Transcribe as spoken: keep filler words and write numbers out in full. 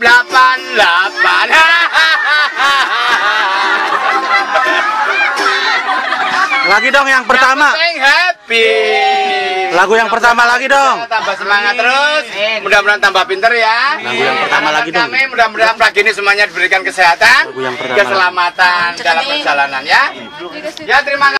delapan delapan. Lagi dong yang pertama. Yang happy. Lagu yang pertama lagi dong. Tambah semangat terus. Mudah-mudahan tambah pinter ya. Lagu yang pertama lagi dong. Kami mudah-mudahan pagi ini semuanya diberikan kesehatan, Lagu yang pertama keselamatan dalam perjalanan ya. Ya terima kasih.